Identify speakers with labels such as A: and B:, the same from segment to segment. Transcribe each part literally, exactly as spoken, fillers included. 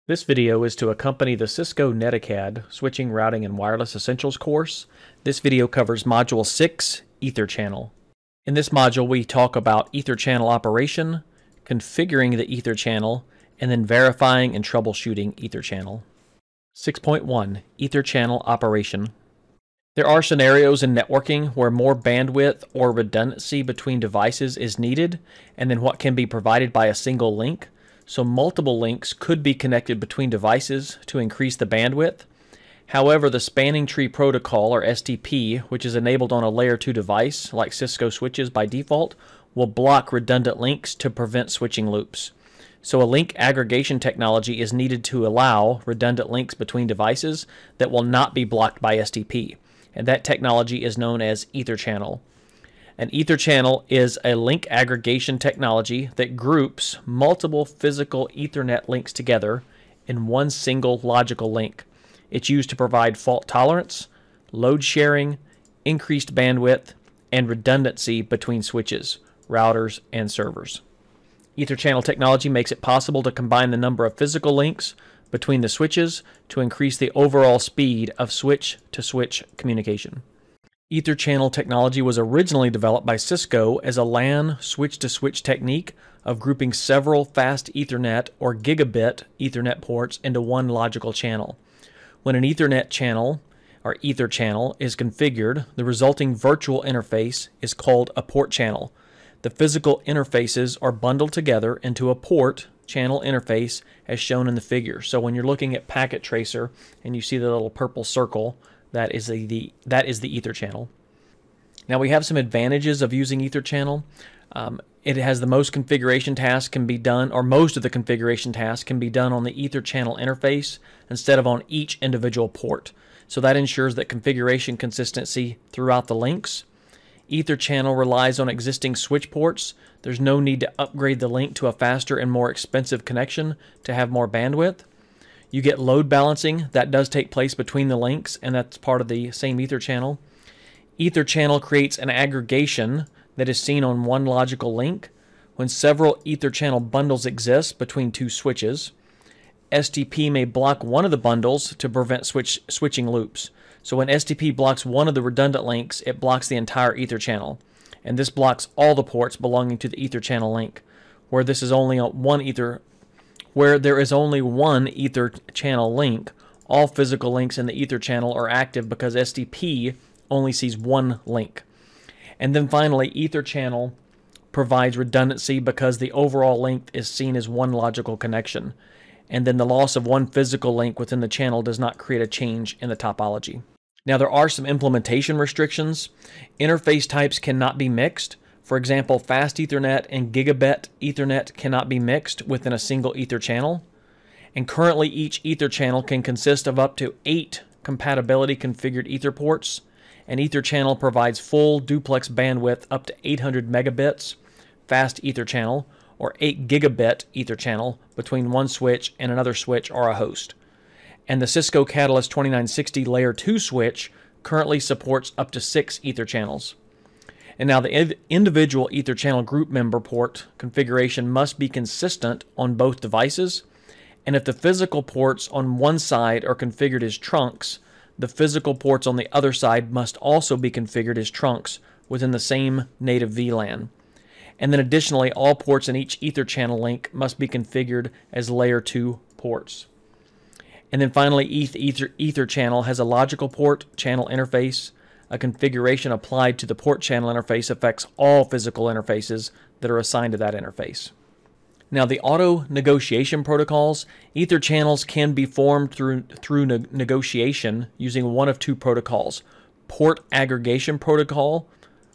A: This video is to accompany the Cisco Netacad Switching, Routing, and Wireless Essentials course. This video covers Module six, EtherChannel. In this module, we talk about EtherChannel operation, configuring the EtherChannel, and then verifying and troubleshooting EtherChannel. six point one, EtherChannel operation. There are scenarios in networking where more bandwidth or redundancy between devices is needed, and then what can be provided by a single link. So multiple links could be connected between devices to increase the bandwidth. However, the spanning tree protocol, or S T P, which is enabled on a layer two device like Cisco switches by default, will block redundant links to prevent switching loops. So a link aggregation technology is needed to allow redundant links between devices that will not be blocked by S T P, and that technology is known as EtherChannel. An EtherChannel is a link aggregation technology that groups multiple physical Ethernet links together in one single logical link. It's used to provide fault tolerance, load sharing, increased bandwidth, and redundancy between switches, routers, and servers. EtherChannel technology makes it possible to combine the number of physical links between the switches to increase the overall speed of switch-to-switch communication. EtherChannel technology was originally developed by Cisco as a LAN switch-to-switch technique of grouping several fast Ethernet or gigabit Ethernet ports into one logical channel. When an Ethernet channel, or EtherChannel, is configured, the resulting virtual interface is called a port channel. The physical interfaces are bundled together into a port channel interface as shown in the figure. So when you're looking at Packet Tracer and you see the little purple circle, That is the, the that is the EtherChannel. Now we have some advantages of using EtherChannel. Um, it has the most configuration tasks can be done, or most of the configuration tasks can be done on the EtherChannel interface instead of on each individual port. So that ensures that configuration consistency throughout the links. EtherChannel relies on existing switch ports. There's no need to upgrade the link to a faster and more expensive connection to have more bandwidth. You get load balancing that does take place between the links, and that's part of the same EtherChannel. EtherChannel creates an aggregation that is seen on one logical link. When several EtherChannel bundles exist between two switches, S T P may block one of the bundles to prevent switch switching loops. So when S T P blocks one of the redundant links, it blocks the entire EtherChannel, and this blocks all the ports belonging to the EtherChannel link. Where this is only one ether Where there is only one EtherChannel link, all physical links in the EtherChannel are active because S T P only sees one link. And then finally, EtherChannel provides redundancy because the overall length is seen as one logical connection. And then the loss of one physical link within the channel does not create a change in the topology. Now there are some implementation restrictions. Interface types cannot be mixed. For example, fast Ethernet and gigabit Ethernet cannot be mixed within a single EtherChannel. And currently each EtherChannel can consist of up to eight compatibility configured Ether ports. And EtherChannel provides full duplex bandwidth up to eight hundred megabits fast EtherChannel, or eight gigabit EtherChannel between one switch and another switch or a host. And the Cisco Catalyst twenty-nine sixty Layer two switch currently supports up to six EtherChannels. And now the individual EtherChannel group member port configuration must be consistent on both devices. And if the physical ports on one side are configured as trunks, the physical ports on the other side must also be configured as trunks within the same native V LAN. And then additionally, all ports in each EtherChannel link must be configured as layer two ports. And then finally, Ether, EtherChannel has a logical port channel interface. A configuration applied to the port channel interface affects all physical interfaces that are assigned to that interface. Now the AutoNegotiation Protocols, EtherChannels can be formed through, through ne negotiation using one of two protocols, Port Aggregation Protocol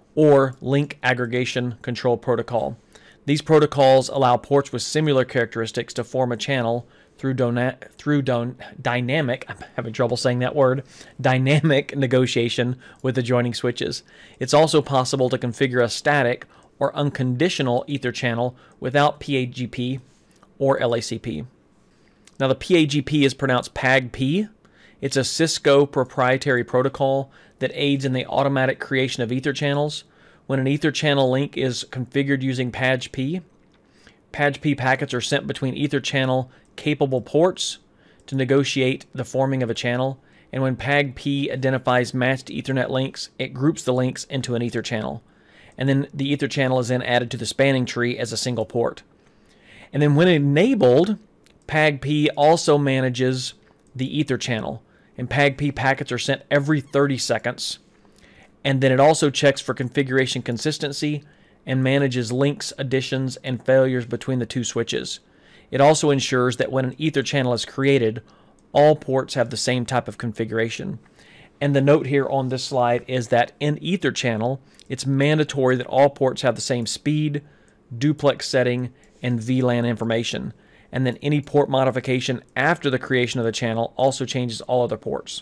A: or Link Aggregation Control Protocol. These protocols allow ports with similar characteristics to form a channel through, through dynamic, I'm having trouble saying that word, dynamic negotiation with adjoining switches. It's also possible to configure a static or unconditional EtherChannel without P A G P or L A C P. Now the P A G P is pronounced P A G P. It's a Cisco proprietary protocol that aids in the automatic creation of EtherChannels. When an EtherChannel link is configured using P A G P, P A G P packets are sent between EtherChannel capable ports to negotiate the forming of a channel, and when P A G P identifies matched Ethernet links, it groups the links into an EtherChannel. And then the EtherChannel is then added to the spanning tree as a single port. And then when enabled, P A G P also manages the EtherChannel, and P A G P packets are sent every thirty seconds. And then it also checks for configuration consistency and manages links, additions, and failures between the two switches. It also ensures that when an EtherChannel is created, all ports have the same type of configuration. And the note here on this slide is that in EtherChannel, it's mandatory that all ports have the same speed, duplex setting, and V LAN information. And then any port modification after the creation of the channel also changes all other ports.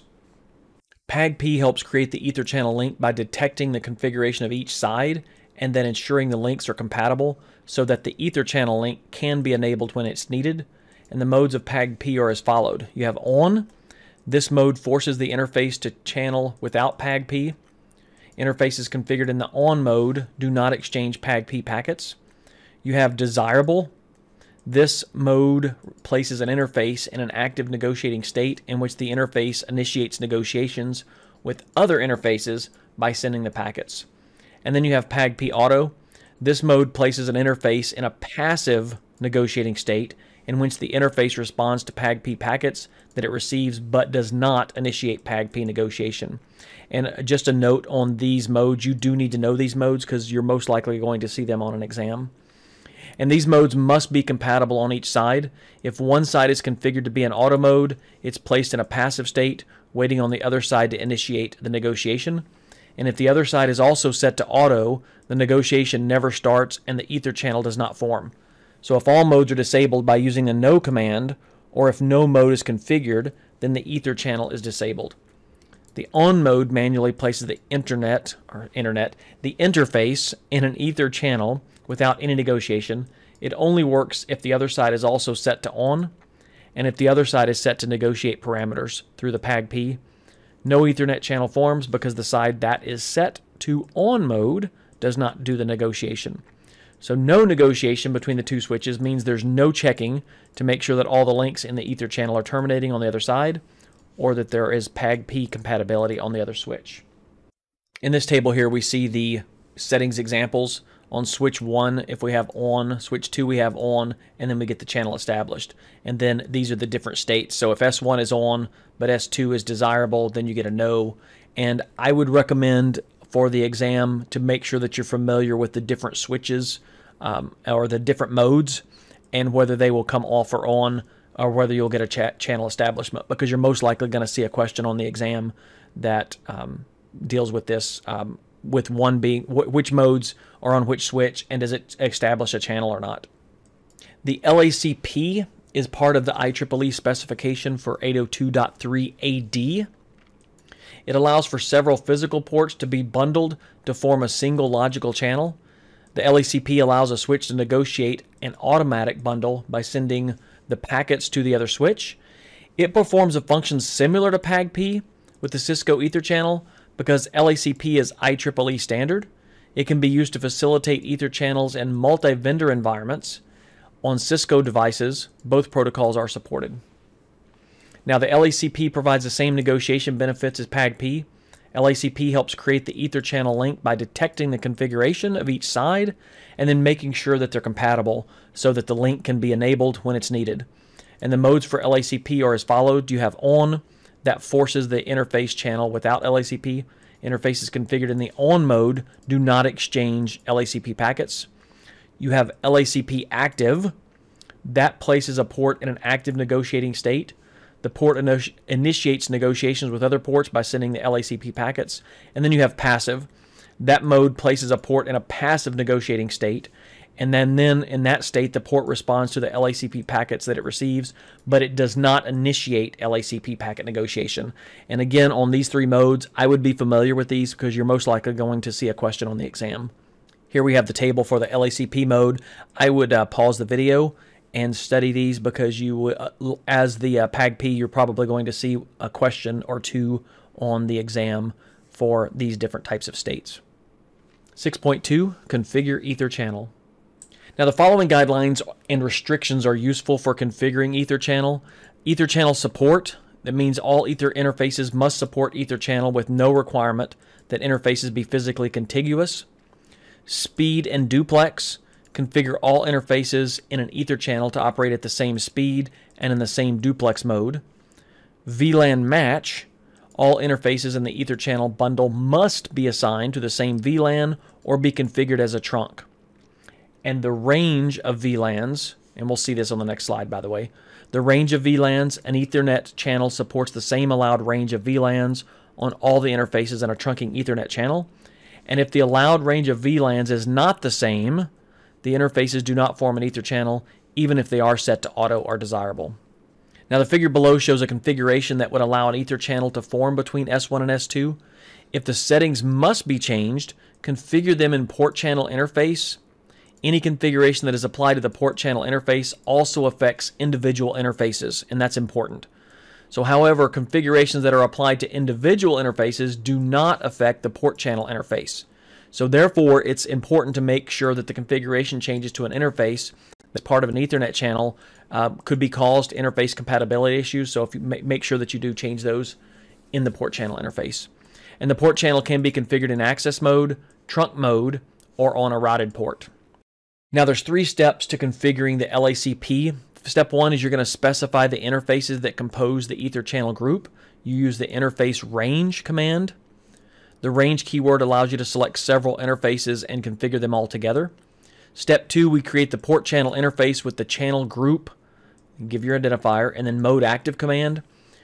A: P A G P helps create the EtherChannel link by detecting the configuration of each side and then ensuring the links are compatible so that the EtherChannel link can be enabled when it's needed. And the modes of P A G P are as followed. You have on. This mode forces the interface to channel without P A G P. Interfaces configured in the on mode do not exchange P A G P packets. You have desirable. This mode places an interface in an active negotiating state in which the interface initiates negotiations with other interfaces by sending the packets. And then you have P A G P auto. This mode places an interface in a passive negotiating state in which the interface responds to P A G P packets that it receives but does not initiate P A G P negotiation. And just a note on these modes, you do need to know these modes because you're most likely going to see them on an exam. And these modes must be compatible on each side. If one side is configured to be in auto mode, it's placed in a passive state, waiting on the other side to initiate the negotiation. And if the other side is also set to auto, the negotiation never starts and the EtherChannel does not form. So if all modes are disabled by using the no command, or if no mode is configured, then the EtherChannel is disabled. The on mode manually places the internet, or internet, the interface in an EtherChannel without any negotiation. It only works if the other side is also set to on, and if the other side is set to negotiate parameters through the P A G P. No Ethernet channel forms because the side that is set to on mode does not do the negotiation. So no negotiation between the two switches means there's no checking to make sure that all the links in the EtherChannel are terminating on the other side, or that there is P A G P compatibility on the other switch. In this table here, we see the settings examples. On switch one, if we have on, switch two we have on, and then we get the channel established. And then these are the different states. So if S one is on, but S two is desirable, then you get a no. And I would recommend for the exam to make sure that you're familiar with the different switches um, or the different modes and whether they will come off or on, or whether you'll get a cha channel establishment, because you're most likely going to see a question on the exam that um, deals with this, um, with one being wh which modes are on which switch and does it establish a channel or not. The L A C P is part of the I triple E specification for eight oh two dot three A D. It allows for several physical ports to be bundled to form a single logical channel. The L A C P allows a switch to negotiate an automatic bundle by sending the packets to the other switch. It performs a function similar to P A G P with the Cisco EtherChannel because L A C P is I triple E standard. It can be used to facilitate EtherChannels in multi-vendor environments. On Cisco devices, both protocols are supported. Now, the L A C P provides the same negotiation benefits as P A G P. L A C P helps create the EtherChannel link by detecting the configuration of each side and then making sure that they're compatible so that the link can be enabled when it's needed. And the modes for L A C P are as followed. You have on, that forces the interface channel without L A C P. Interfaces configured in the on mode do not exchange L A C P packets. You have L A C P active. That places a port in an active negotiating state. The port initi initiates negotiations with other ports by sending the L A C P packets. And then you have passive. That mode places a port in a passive negotiating state. And then, then in that state, the port responds to the L A C P packets that it receives, but it does not initiate L A C P packet negotiation. And again, on these three modes, I would be familiar with these because you're most likely going to see a question on the exam. Here we have the table for the L A C P mode. I would uh, pause the video and study these because you, uh, as the uh, P A G P, you're probably going to see a question or two on the exam for these different types of states. six point two, configure EtherChannel. Now the following guidelines and restrictions are useful for configuring EtherChannel. EtherChannel support, that means all Ether interfaces must support EtherChannel with no requirement that interfaces be physically contiguous. Speed and duplex, configure all interfaces in an EtherChannel to operate at the same speed and in the same duplex mode. V LAN match, all interfaces in the EtherChannel bundle must be assigned to the same V LAN or be configured as a trunk. And the range of V LANs, and we'll see this on the next slide, by the way, the range of V LANs, an Ethernet channel supports the same allowed range of V LANs on all the interfaces in a trunking Ethernet channel. And if the allowed range of V LANs is not the same, the interfaces do not form an EtherChannel, even if they are set to auto or desirable. Now the figure below shows a configuration that would allow an EtherChannel to form between S one and S two. If the settings must be changed, configure them in port channel interface. Any configuration that is applied to the port channel interface also affects individual interfaces, and that's important. So however, configurations that are applied to individual interfaces do not affect the port channel interface. So therefore, it's important to make sure that the configuration changes to an interface that's part of an Ethernet channel uh, could be caused interface compatibility issues. So if you make sure that you do change those in the port channel interface. And the port channel can be configured in access mode, trunk mode, or on a routed port. Now there's three steps to configuring the L A C P. Step one is you're going to specify the interfaces that compose the EtherChannel group. You use the interface range command. The range keyword allows you to select several interfaces and configure them all together. Step two, we create the port channel interface with the channel group. Give your identifier, and then mode active command.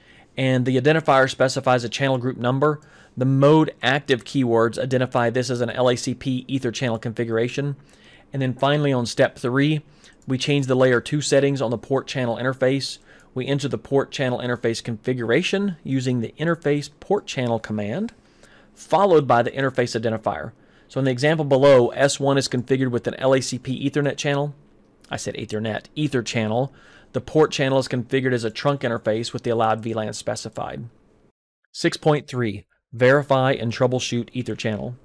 A: And the identifier specifies a channel group number. The mode active keywords identify this as an L A C P EtherChannel configuration. And then finally on step three, we change the layer two settings on the port channel interface. We enter the port channel interface configuration using the interface port channel command, followed by the interface identifier. So in the example below, S one is configured with an L A C P Ethernet channel. I said Ethernet, Ether channel. The port channel is configured as a trunk interface with the allowed V LAN specified. six point three, verify and troubleshoot EtherChannel.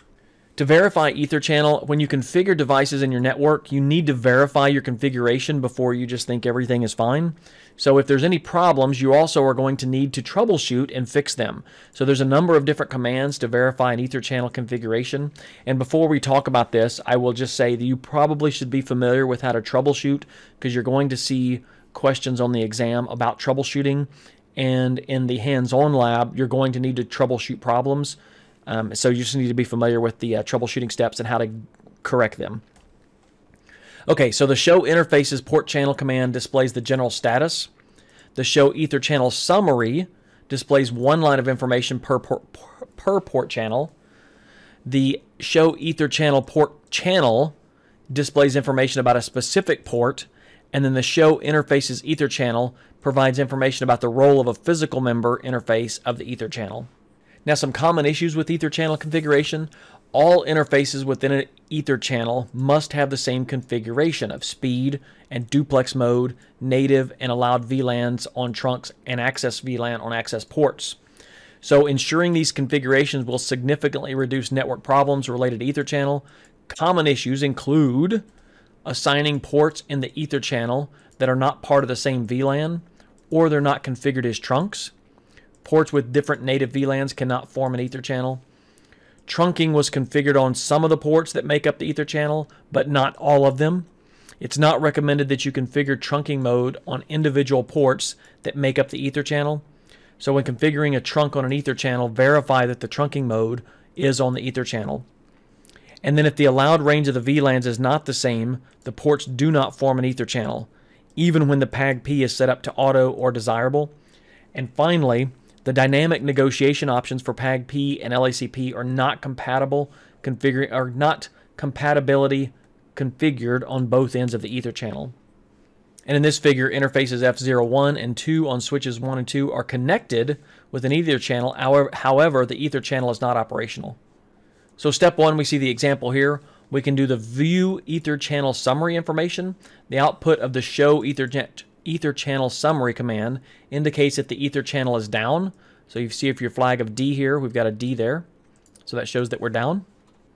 A: To verify EtherChannel, when you configure devices in your network, you need to verify your configuration before you just think everything is fine. So if there's any problems, you also are going to need to troubleshoot and fix them. So there's a number of different commands to verify an EtherChannel configuration. And before we talk about this, I will just say that you probably should be familiar with how to troubleshoot, because you're going to see questions on the exam about troubleshooting. And in the hands-on lab, you're going to need to troubleshoot problems. Um, so you just need to be familiar with the uh, troubleshooting steps and how to correct them. Okay, so the show interfaces port channel command displays the general status. The show EtherChannel summary displays one line of information per port, per port channel. The show EtherChannel port channel displays information about a specific port. And then the show interfaces EtherChannel provides information about the role of a physical member interface of the EtherChannel. Now, some common issues with EtherChannel configuration. All interfaces within an EtherChannel must have the same configuration of speed and duplex mode, native and allowed V LANs on trunks, and access V LAN on access ports. So ensuring these configurations will significantly reduce network problems related to EtherChannel. Common issues include assigning ports in the EtherChannel that are not part of the same V LAN, or they're not configured as trunks. Ports with different native V LANs cannot form an EtherChannel. Trunking was configured on some of the ports that make up the EtherChannel, but not all of them. It's not recommended that you configure trunking mode on individual ports that make up the EtherChannel. So when configuring a trunk on an EtherChannel, verify that the trunking mode is on the EtherChannel. And then if the allowed range of the V LANs is not the same, the ports do not form an EtherChannel, even when the P A G P is set up to auto or desirable. And finally, the dynamic negotiation options for P A G P and L A C P are not compatible, configuring are not compatibility configured on both ends of the EtherChannel. And in this figure, interfaces F zero one and two on switches one and two are connected with an EtherChannel. However, however, the EtherChannel is not operational. So step one, we see the example here. We can do the view EtherChannel summary information. The output of the show Ethernet EtherChannel summary command indicates that the EtherChannel is down. So you see if your flag of D here, we've got a D there. So that shows that we're down.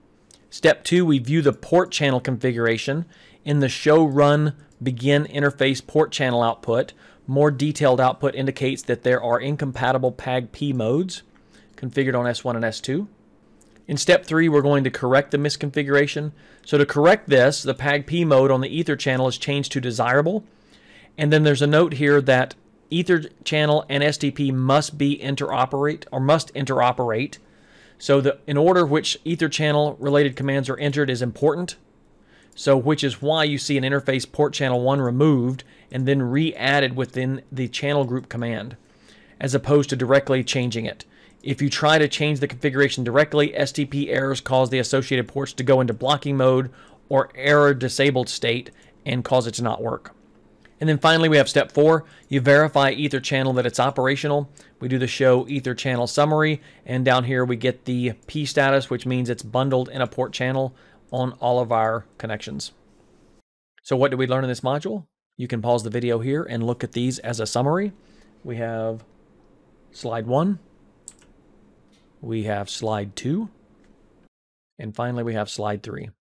A: Step two, we view the port channel configuration. In the show run begin interface port channel output, more detailed output indicates that there are incompatible P A G P modes configured on S one and S two. In step three, we're going to correct the misconfiguration. So to correct this, the P A G P mode on the Ether channel is changed to desirable. And then there's a note here that Ether channel and S T P must be interoperate or must interoperate. So the in order which Ether channel related commands are entered is important. So which is why you see an interface port channel one removed and then re-added within the channel group command, as opposed to directly changing it. If you try to change the configuration directly, S T P errors cause the associated ports to go into blocking mode or error disabled state and cause it to not work. And then finally, we have step four. You verify Ether channel that it's operational. We do the show Ether channel summary, and down here we get the P status, which means it's bundled in a port channel on all of our connections. So what did we learn in this module? You can pause the video here and look at these as a summary. We have slide one. We have slide two. And finally, we have slide three.